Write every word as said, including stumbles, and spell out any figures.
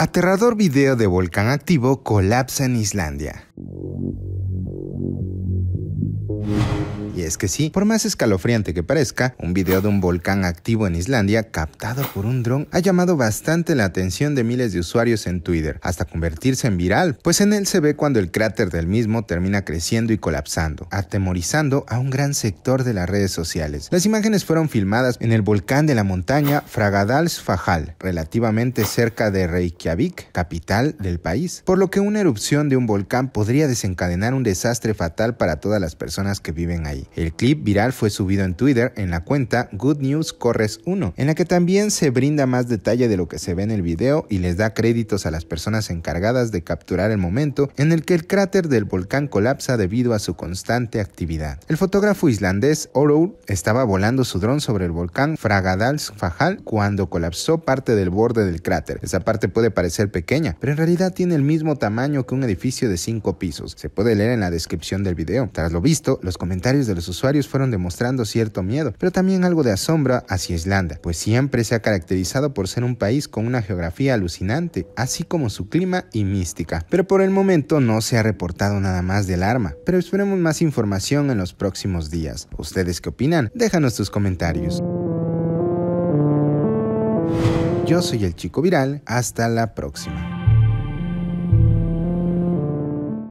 Aterrador video de volcán activo colapsa en Islandia. Y es que sí, por más escalofriante que parezca, un video de un volcán activo en Islandia captado por un dron ha llamado bastante la atención de miles de usuarios en Twitter, hasta convertirse en viral, pues en él se ve cuando el cráter del mismo termina creciendo y colapsando, atemorizando a un gran sector de las redes sociales. Las imágenes fueron filmadas en el volcán de la montaña Fagradalsfjall, relativamente cerca de Reykjavik, capital del país, por lo que una erupción de un volcán podría desencadenar un desastre fatal para todas las personas que viven ahí. El clip viral fue subido en Twitter en la cuenta Good News Corres uno, en la que también se brinda más detalle de lo que se ve en el video y les da créditos a las personas encargadas de capturar el momento en el que el cráter del volcán colapsa debido a su constante actividad. El fotógrafo islandés Orour estaba volando su dron sobre el volcán Fagradalsfjall cuando colapsó parte del borde del cráter. Esa parte puede parecer pequeña, pero en realidad tiene el mismo tamaño que un edificio de cinco pisos. Se puede leer en la descripción del video. Tras lo visto, los comentarios de los usuarios fueron demostrando cierto miedo, pero también algo de asombro hacia Islandia, pues siempre se ha caracterizado por ser un país con una geografía alucinante, así como su clima y mística. Pero por el momento no se ha reportado nada más del alarma, pero esperemos más información en los próximos días. ¿Ustedes qué opinan? Déjanos tus comentarios. Yo soy el Chico Viral, hasta la próxima.